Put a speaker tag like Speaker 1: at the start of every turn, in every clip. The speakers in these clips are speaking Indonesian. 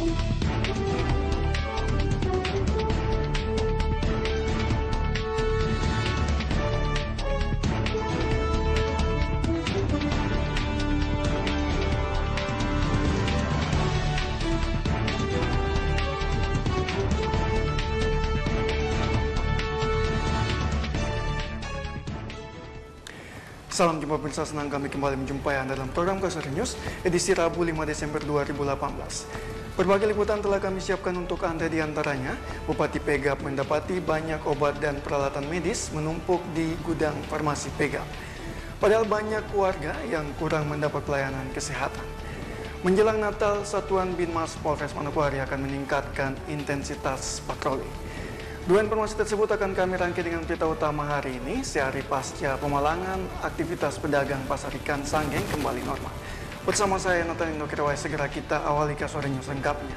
Speaker 1: Salam jumpa pemirsa, senang kami kembali menjumpai Anda dalam program Kasari News edisi Rabu 5 Desember 2018. Berbagai liputan telah kami siapkan untuk Anda, diantaranya Bupati Pegap mendapati banyak obat dan peralatan medis menumpuk di gudang farmasi Pegap. Padahal banyak warga yang kurang mendapat pelayanan kesehatan. Menjelang Natal, Satuan Binmas Polres Manokwari akan meningkatkan intensitas patroli. Dua informasi tersebut akan kami rangkai dengan berita utama hari ini. Sehari pasca pemalangan, aktivitas pedagang pasar ikan Sanggeng kembali normal. Bersama saya, Natalino Kirawai, segera kita awali Kasari News lengkapnya.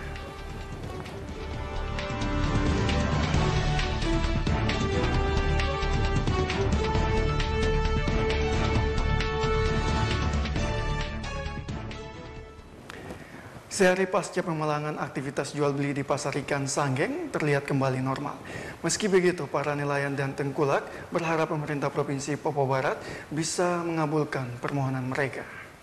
Speaker 1: Sehari pasca pemalangan, aktivitas jual beli di pasar ikan Sanggeng terlihat kembali normal. Meski begitu, para nelayan dan tengkulak berharap pemerintah Provinsi Papua Barat bisa mengabulkan permohonan mereka.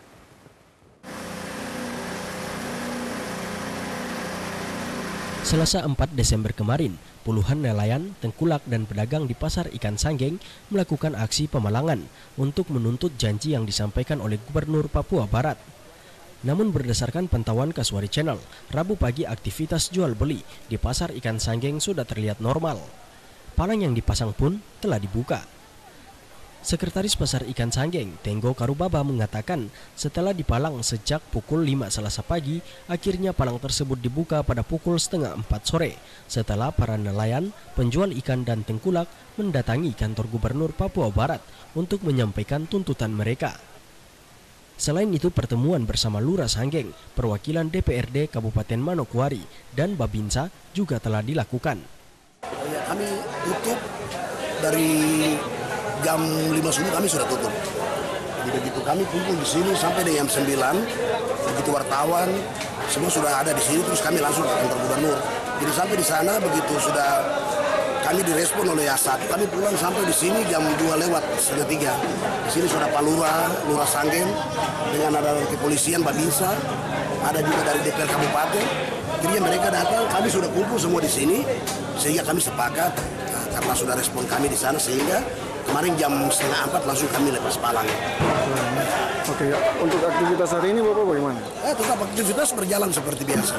Speaker 2: Selasa 4 Desember kemarin, puluhan nelayan, tengkulak, dan pedagang di pasar ikan Sanggeng melakukan aksi pemalangan untuk menuntut janji yang disampaikan oleh Gubernur Papua Barat. Namun berdasarkan pantauan Kaswari Channel, Rabu pagi aktivitas jual beli di pasar ikan Sanggeng sudah terlihat normal. Palang yang dipasang pun telah dibuka. Sekretaris Pasar Ikan Sanggeng, Tenggo Karubaba, mengatakan setelah dipalang sejak pukul 5 Selasa pagi, akhirnya palang tersebut dibuka pada pukul setengah 4 sore setelah para nelayan, penjual ikan dan tengkulak mendatangi kantor Gubernur Papua Barat untuk menyampaikan tuntutan mereka. Selain itu, pertemuan bersama Lurah Sanggeng, perwakilan DPRD Kabupaten Manokwari, dan Babinsa juga telah dilakukan.
Speaker 3: Kami tutup dari jam 5 subuh, kami sudah tutup. Jadi begitu kami kumpul di sini sampai jam 9, begitu wartawan semua sudah ada di sini, terus kami langsung ke kantor gubernur. Jadi sampai di sana begitu sudah kami direspon oleh A1, kami pulang sampai di sini jam 2 lewat setengah 3. Di sini sudah Pak Lurah Sanggeng dengan ada kepolisian Babinsa, ada juga dari DPR Kabupaten. Jadi mereka datang, kami sudah kumpul semua di sini, sehingga kami sepakat karena sudah respon kami di sana, sehingga kemarin jam setengah 4 langsung kami lepas palang.
Speaker 1: Oke, untuk aktivitas hari ini Bapak bagaimana?
Speaker 3: Tetap aktivitas berjalan seperti biasa.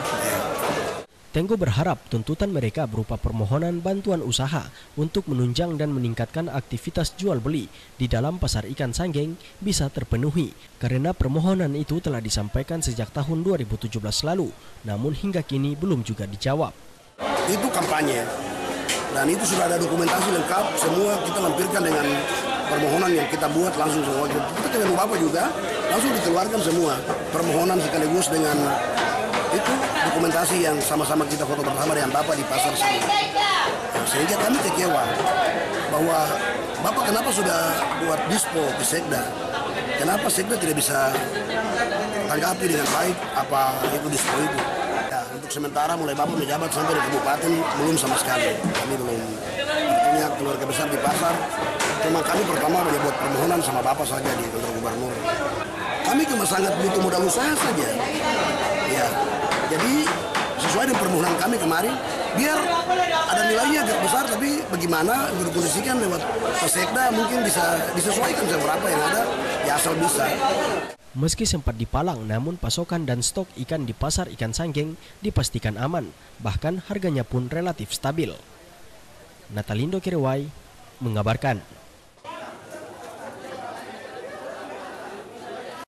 Speaker 2: Tenggo berharap tuntutan mereka berupa permohonan bantuan usaha untuk menunjang dan meningkatkan aktivitas jual beli di dalam pasar ikan Sanggeng bisa terpenuhi, karena permohonan itu telah disampaikan sejak tahun 2017 lalu, namun hingga kini belum juga dijawab.
Speaker 3: Itu kampanye, dan itu sudah ada dokumentasi lengkap, semua kita lampirkan dengan permohonan yang kita buat langsung semua. Kita dengan Bapak juga langsung dikeluarkan semua permohonan sekaligus dengan itu dokumentasi yang sama-sama kita foto bersama dengan Bapak di pasar sini. Sehingga kami kecewa bahwa Bapak kenapa sudah buat dispo ke Sekda, kenapa Sekda tidak bisa tanggapi dengan baik apa itu dispo itu. Ya, untuk sementara mulai Bapak menjabat sampai di kabupaten belum sama sekali. Kami belum punya keluarga besar di pasar. Cuma kami pertama menyebut permohonan sama Bapak saja di kantor gubernur. Kami cuma sangat butuh modal usaha saja. Ya, jadi sesuai dengan permohonan kami kemarin, biar ada nilainya agak besar, tapi bagaimana berposisikan lewat Sekda mungkin bisa disesuaikan seberapa yang ada, ya asal bisa.
Speaker 2: Meski sempat dipalang, namun pasokan dan stok ikan di pasar ikan Sanggeng dipastikan aman, bahkan harganya pun relatif stabil. Natalindo Kirawai mengabarkan.